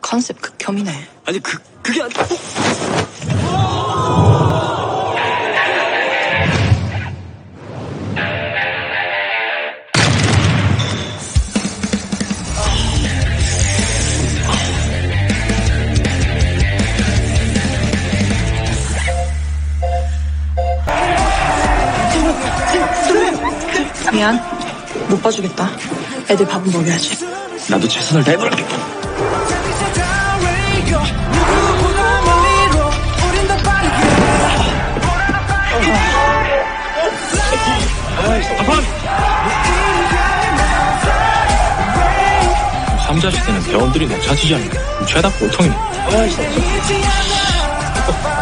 컨셉 극혐이네. 아니 그게 아니. 미안. 못 봐주겠다. 애들 밥은 먹여야지. 나도 최선을 다해볼게. 삼자 시대는 대원들이 내 차지잖아. 죄다 꼴통이네.